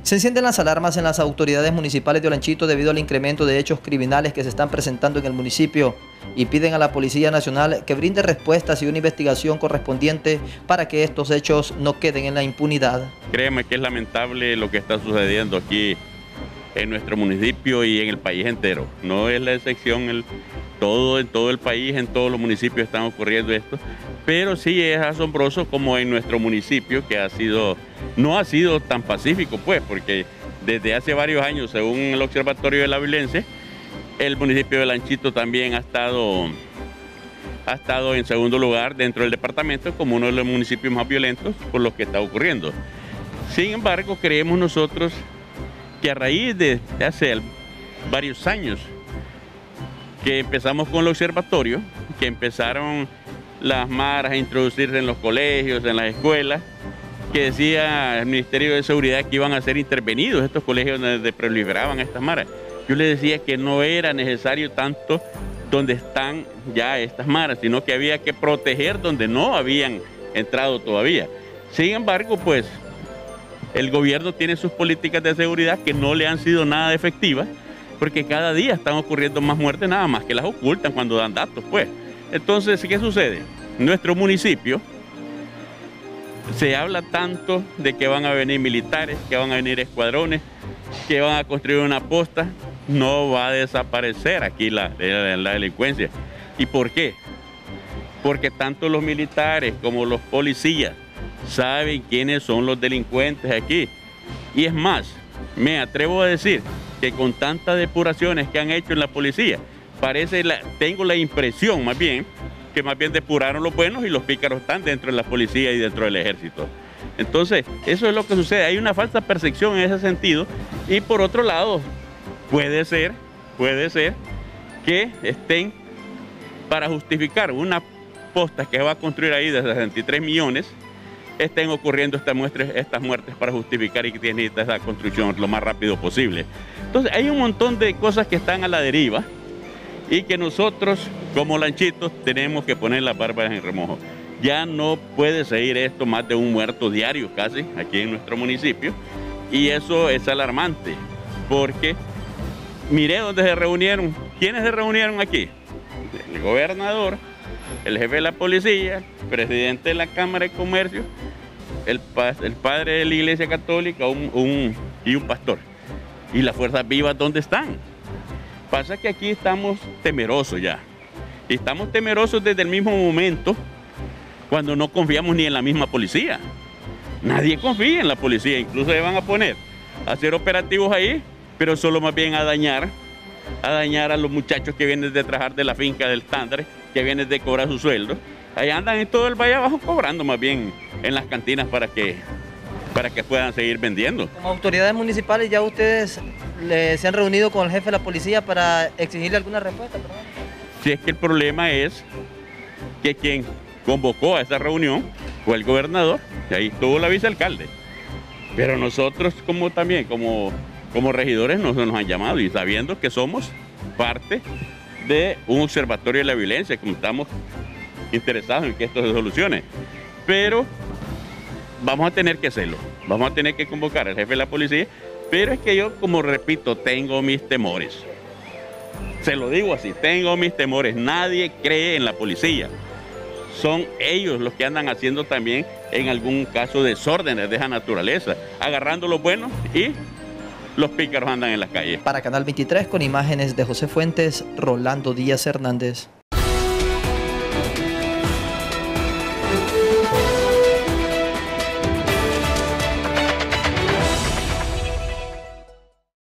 Se encienden las alarmas en las autoridades municipales de Olanchito debido al incremento de hechos criminales que se están presentando en el municipio y piden a la Policía Nacional que brinde respuestas y una investigación correspondiente para que estos hechos no queden en la impunidad. Créeme que es lamentable lo que está sucediendo aquí en nuestro municipio y en el país entero. No es la excepción, en todo el país, en todos los municipios están ocurriendo esto, pero sí es asombroso como en nuestro municipio, que no ha sido tan pacífico, pues, porque desde hace varios años, según el Observatorio de la Violencia, el municipio de Olanchito también ha estado en segundo lugar dentro del departamento como uno de los municipios más violentos por lo que está ocurriendo. Sin embargo, creemos nosotros que a raíz de hace varios años que empezamos con el observatorio, que empezaron las maras a introducirse en los colegios, en las escuelas, que decía el Ministerio de Seguridad que iban a ser intervenidos estos colegios donde proliferaban estas maras. Yo les decía que no era necesario tanto donde están ya estas maras, sino que había que proteger donde no habían entrado todavía. Sin embargo, pues, el gobierno tiene sus políticas de seguridad que no le han sido nada efectivas, porque cada día están ocurriendo más muertes, nada más que las ocultan cuando dan datos, pues. Entonces, ¿qué sucede? Nuestro municipio se habla tanto de que van a venir militares, que van a venir escuadrones, que van a construir una posta. No va a desaparecer aquí la delincuencia. ¿Y por qué? Porque tanto los militares como los policías saben quiénes son los delincuentes aquí. Y es más, me atrevo a decir que con tantas depuraciones que han hecho en la policía, tengo la impresión más bien que depuraron los buenos y los pícaros están dentro de la policía y dentro del ejército. Entonces, eso es lo que sucede. Hay una falsa percepción en ese sentido. Y por otro lado, puede ser que estén para justificar una posta que va a construir ahí de 63 millones, estén ocurriendo estas muertes para justificar y que tiene esa construcción lo más rápido posible. Entonces hay un montón de cosas que están a la deriva y que nosotros como lanchitos tenemos que poner las barbas en remojo. Ya no puede seguir esto, más de un muerto diario casi aquí en nuestro municipio, y eso es alarmante porque miré dónde se reunieron. ¿Quiénes se reunieron aquí? El gobernador, el jefe de la policía, el presidente de la Cámara de Comercio, el padre de la Iglesia Católica y un pastor. ¿Y las fuerzas vivas dónde están? Pasa que aquí estamos temerosos ya. Y estamos temerosos desde el mismo momento cuando no confiamos ni en la misma policía. Nadie confía en la policía, incluso se van a poner a hacer operativos ahí, pero solo más bien a dañar a los muchachos que vienen de trabajar de la finca del Tándare, que vienen de cobrar su sueldo. Ahí andan en todo el valle abajo cobrando más bien en las cantinas para que puedan seguir vendiendo. Como autoridades municipales, ¿ya ustedes se han reunido con el jefe de la policía para exigirle alguna respuesta? Si es que el problema es que quien convocó a esa reunión fue el gobernador, y ahí estuvo la vicealcalde. Pero nosotros como regidores nos han llamado y sabiendo que somos parte de un observatorio de la violencia, como estamos interesados en que esto se solucione. Pero vamos a tener que hacerlo, vamos a tener que convocar al jefe de la policía, pero es que yo, como repito, tengo mis temores. Se lo digo así, tengo mis temores. Nadie cree en la policía. Son ellos los que andan haciendo también, en algún caso, desórdenes de esa naturaleza, agarrando los buenos y los pícaros andan en las calles. Para Canal 23, con imágenes de José Fuentes, Rolando Díaz Hernández.